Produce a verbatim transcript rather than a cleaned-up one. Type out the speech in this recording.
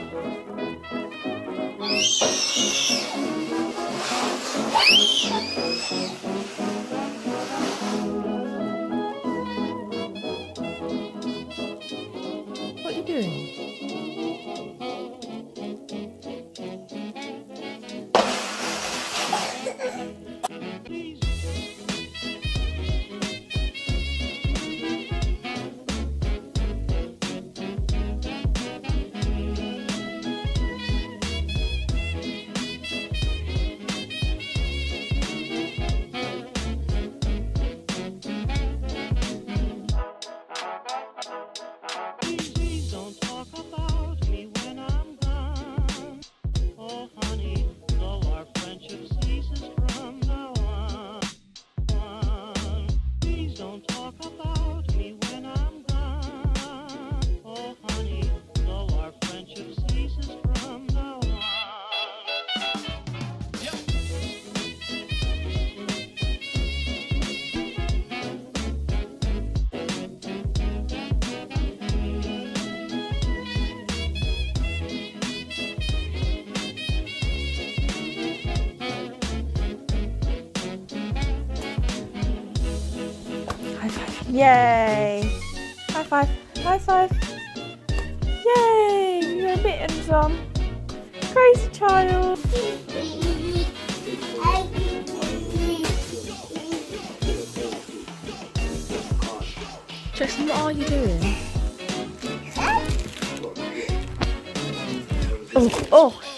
What are you doing? High five. Yay! High five. High five. Yay! You have mittens on. Crazy child. Jackson, what are you doing? Oh, oh.